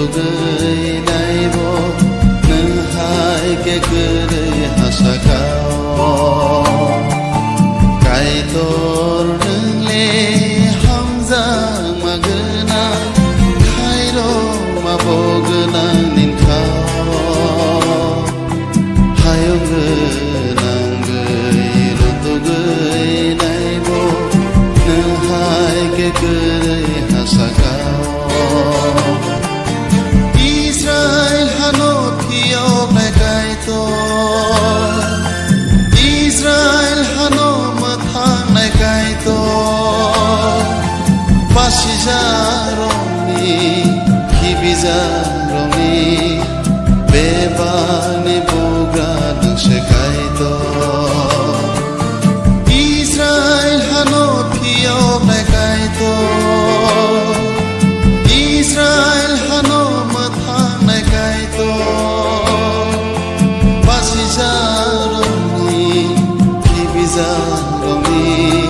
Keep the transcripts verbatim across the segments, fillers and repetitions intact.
tugay naibo nang hai ke gere hasakao kai tor nang le hamza magna khairo mabogna nin khao hayo nang gai tugay naibo nang hai ke gere hasakao Israel hanot hiok na kaito Israel hanot mathang na kaito Pasijaroni kibijaroni bebani bogra nang sekaito Israel hanot hiok na kaito Israel hanot Pasijaroni kibijaroni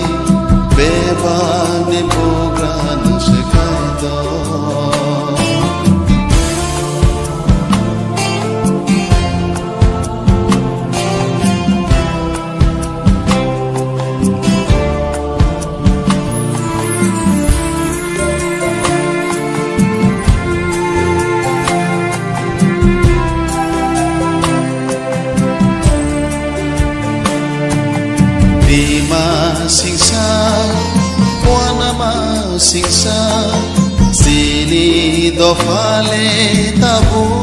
bebani bogra nang sekaito Lima singsa, wanama singsa, sini do fale tabu.